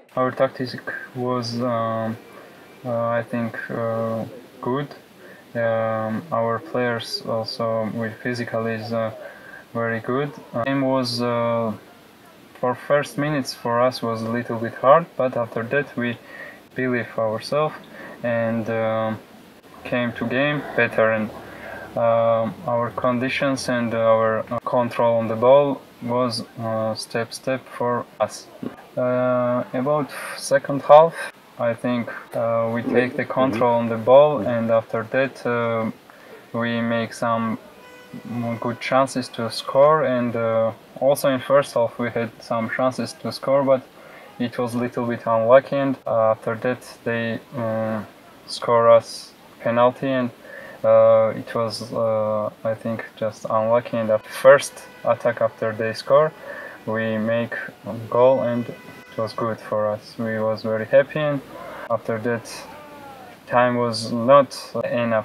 Our tactic was, I think, good. Our players also with physical is very good. Game was for first minutes for us was a little bit hard, but after that we believe ourselves and came to game better, and our conditions and our control on the ball was step for us. About second half, I think we take the control on the ball, and after that we make some good chances to score, and also in first half we had some chances to score, but it was a little bit unlucky, and after that they score us penalty, and it was I think just unlucky, and the first attack after they score we make a goal, and it was good for us. We was very happy, and after that time was not enough.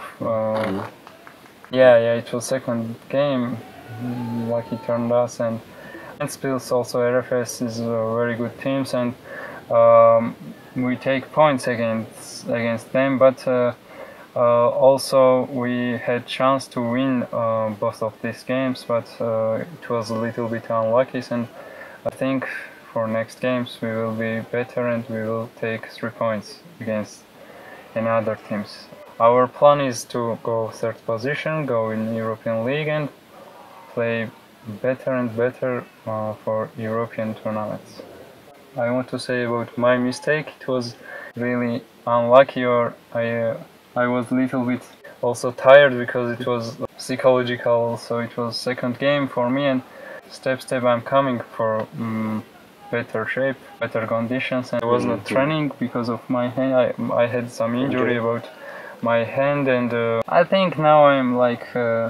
Yeah, it was second game, lucky turned us, and Ventspils also RFS is a very good teams, and we take points against them, but also we had chance to win both of these games, but it was a little bit unlucky, and I think for next games we will be better and we will take 3 points against another teams. Our plan is to go third position, go in European League, and play better and better for European tournaments. I want to say about my mistake, it was really unlucky, or I was a little bit also tired because it was psychological, so it was second game for me, and step I'm coming for better shape, better conditions, and I was not training because of my hand. I had some injury about my hand, and I think now I'm like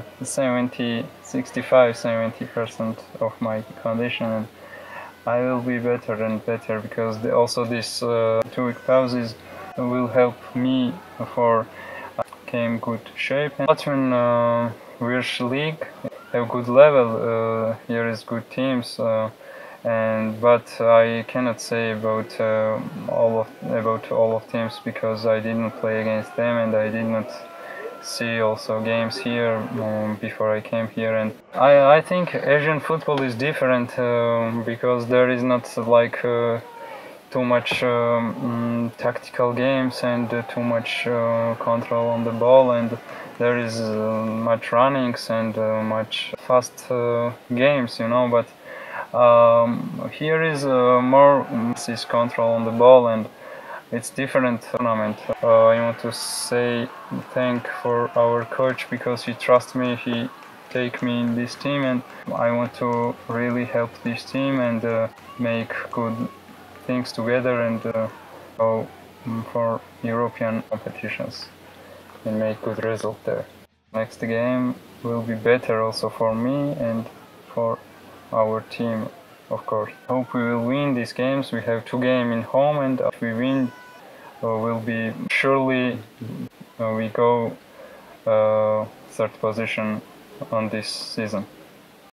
65-70% of my condition, and I will be better and better, because also this 2-week pauses will help me for came good shape. Latvian Virš League have good level. Here is good teams, but I cannot say about all of teams because I didn't play against them, and I did not see also games here before I came here. And I think Asian football is different because there is not like too much tactical games and too much control on the ball, and there is much runnings and much fast games, but here is more control on the ball, and it's different tournament. I want to say thank for our coach because he trusts me, he take me in this team, and I want to really help this team and make good things together and go for European competitions and make good result there. Next game will be better also for me and for our team, of course. Hope we will win these games. We have 2 games in home, and if we win, we'll be surely we go third position on this season.